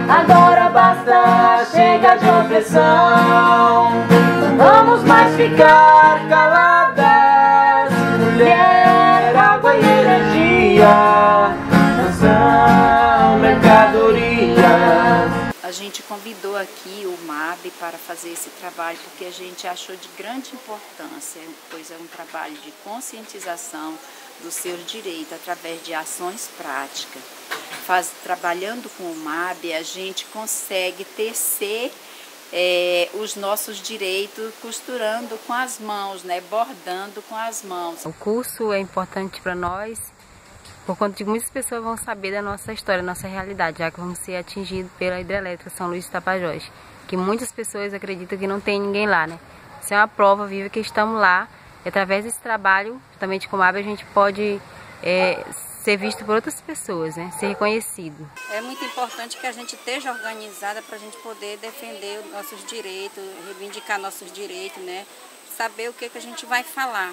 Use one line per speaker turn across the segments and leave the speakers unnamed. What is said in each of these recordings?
Agora basta, chega de opressão. Não vamos mais ficar caladas. Mulher, água e energia não são mercadorias.
A gente convidou aqui o MAB para fazer esse trabalho porque a gente achou de grande importância, pois é um trabalho de conscientização do seu direito através de ações práticas. Trabalhando com o MAB, a gente consegue tecer os nossos direitos costurando com as mãos, né? Bordando com as mãos.
O curso é importante para nós, por conta de muitas pessoas vão saber da nossa história, da nossa realidade, já que vamos ser atingidos pela hidrelétrica São Luís do Tapajós, que muitas pessoas acreditam que não tem ninguém lá, né? Isso é uma prova viva que estamos lá, e através desse trabalho, justamente com o MAB, a gente pode ser visto por outras pessoas, né? Ser reconhecido.
É muito importante que a gente esteja organizada para a gente poder defender os nossos direitos, reivindicar nossos direitos, né? Saber o que a gente vai falar.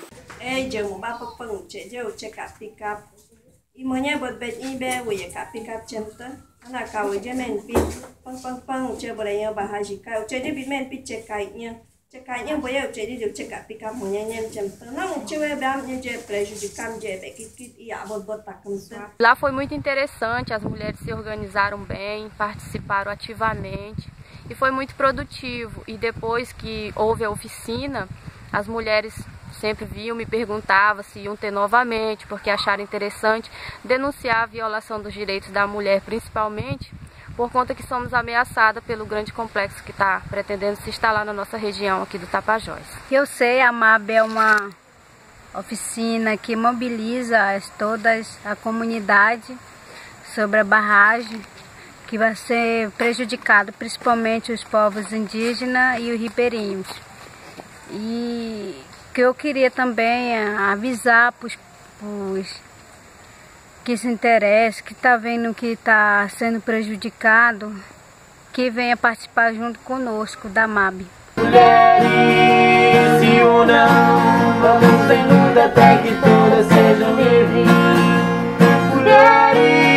Imanhã bot bet ibe we ka pick up chemta ana ka we jemen pi pang che bolanya bahaji ka che de bi men pi che kai nya boya che de che ka pick up munha nya chemta não che we bam nya je prejudicam je be kit e a bot takamsa.
Lá foi muito interessante, as mulheres se organizaram bem, participaram ativamente e foi muito produtivo. E depois que houve a oficina, as mulheres sempre vinham, me perguntavam se iam ter novamente, porque acharam interessante denunciar a violação dos direitos da mulher, principalmente por conta que somos ameaçadas pelo grande complexo que está pretendendo se instalar na nossa região aqui do Tapajós.
Eu sei, a MAB é uma oficina que mobiliza toda a comunidade sobre a barragem, que vai ser prejudicada, principalmente os povos indígenas e os ribeirinhos. E que eu queria também avisar para os que se interessam, que está vendo que está sendo prejudicado, que venha participar junto conosco da MAB.
Mulheres se unam, vamos em luta até que todas sejam livres. Mulheres